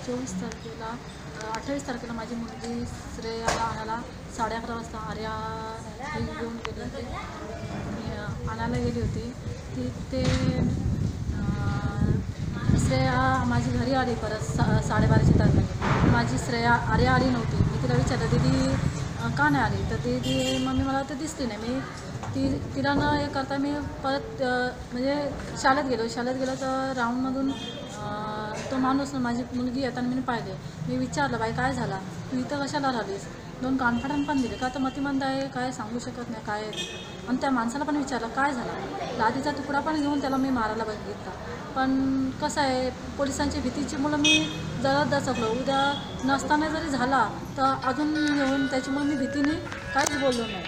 24 तारखेला 28 तारखेला माझी मुलगी श्रेयाला आणायला 11:30 वाजता आर्या हे घेऊन गेले होते. मी आणायला गेली होती ते श्रेया माझी घरी आली परत 12:30ची तारखेला. माझी श्रेया आर्या आली नव्हती. मी तिला विचारलं दीदी का नाही आली, तर दीदी मम्मी मला तर दिसली नाही. तिला न हे करता मी परत म्हणजे शाळेत गेलो तर राऊंडमधून तो माणूस माझी मुलगी येताना मी पाहिले. मी विचारलं बाई काय झाला, तू इथं कशाला राहिलीस? 2 कानफाटण पण दिले का, तर मतिमंद आहे काय सांगू शकत नाही काय. आणि त्या माणसाला पण विचारलं काय झालं. लादीचा तुकडा पण घेऊन त्याला मी मारायला बघितला. पण कसं आहे पोलिसांची भीतीची मुलं मी जरा दचकलो. उद्या नसताना जरी झाला तर अजून येऊन त्याच्यामुळे मी भीतीने काहीच बोललो नाही.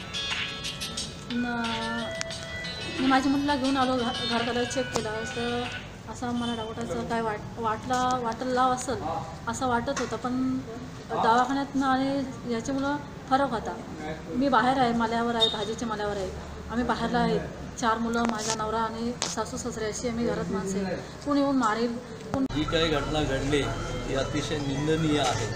मी माझ्या मुलीला घेऊन आलो घराकडे चेक केलं तर असं मला डाऊटाचं काय वाटलं असेल असं वाटत होतं. पण दवाखान्यातनं आणि याच्यामुळं फरक होता. मी बाहेर आहे, मल्यावर आहे, भाजीच्या मल्यावर आहे. आम्ही बाहेरला आहे. 4 मुलं, माझा नवरा आणि सासू सासरे अशी आम्ही घरात माणसं आहे. कोण येऊन मारेल जी काही घटना घडली ती अतिशय निंदनीय आहे.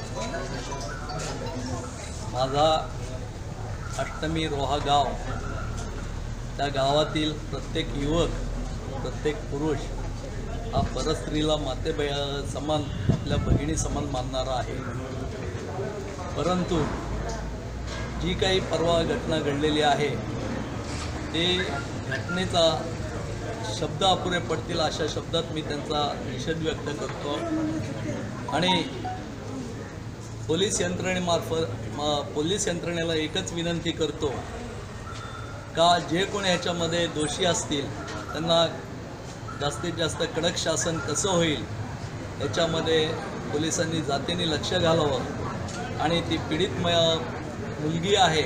माझा अष्टमी रोहा गाव, त्या गावातील प्रत्येक युवक, प्रत्येक पुरुष हा परस्त्रीला समान, आपल्या बहिणी समान मानणारा आहे. परंतु जी काही परवा घटना घडलेली आहे ते घटनेचा शब्द अपुरे पडतील अशा शब्दात मी त्यांचा निषेध व्यक्त करतो. आणि पोलीस यंत्रणेला एकच विनंती करतो का जे कोणी ह्याच्यामध्ये दोषी असतील त्यांना जास्तीत जास्त कडक शासन कसं होईल याच्यामध्ये पोलिसांनी जातीने लक्ष घालावं. आणि ती पीडित मुलगी आहे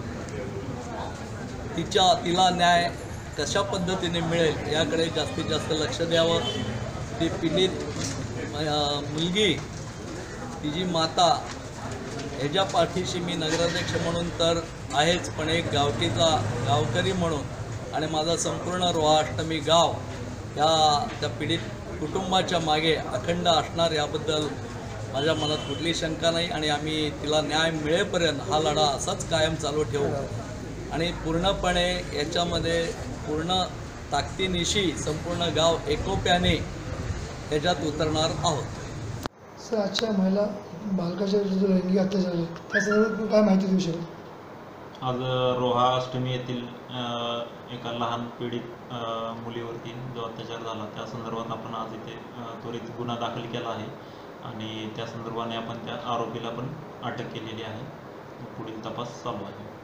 तिला न्याय कशा पद्धतीने मिळेल याकडे जास्तीत जास्त लक्ष द्यावं. ती पीडित मुलगी, तिची माता ह्याच्या पाठीशी मी नगराध्यक्ष म्हणून तर आहेच, पण एक गावकरी म्हणून आणि माझा संपूर्ण रोहा अष्टमी गाव त्या पीडित कुटुंबाच्या मागे अखंड असणार याबद्दल माझ्या मनात कुठली शंका नाही. आणि आम्ही तिला न्याय मिळेपर्यंत हा लढा असाच कायम चालू ठेवू आणि पूर्णपणे याच्यामध्ये पूर्ण ताकदीनिशी संपूर्ण गाव एकोप्याने त्याच्यात उतरणार आहोत. सर, आजच्या महिला बालकाच्या विरुद्ध लैंगिक अत्याचार झाले त्या संदर्भात काय माहिती देऊ शकेल? आज रोहा अष्टमी येथील एका लहान पीडित मुलीवरती जो अत्याचार झाला त्या संदर्भात आपण आज इथे त्वरित गुन्हा दाखल केला आहे आणि त्या संदर्भाने आपण त्या आरोपीला पण अटक केलेली आहे. पुढील तपास चालू आहे.